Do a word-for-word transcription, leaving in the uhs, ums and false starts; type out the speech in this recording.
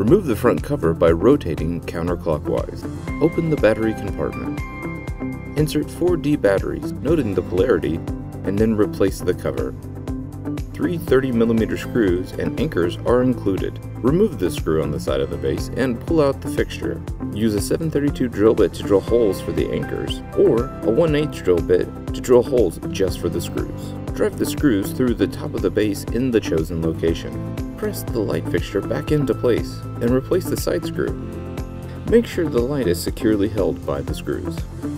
Remove the front cover by rotating counterclockwise. Open the battery compartment. Insert four D batteries, noting the polarity, and then replace the cover. Three thirty millimeter screws and anchors are included. Remove the screw on the side of the base and pull out the fixture. Use a seven thirty-two drill bit to drill holes for the anchors, or a one eighth drill bit to drill holes just for the screws. Drive the screws through the top of the base in the chosen location. Press the light fixture back into place and replace the side screw. Make sure the light is securely held by the screws.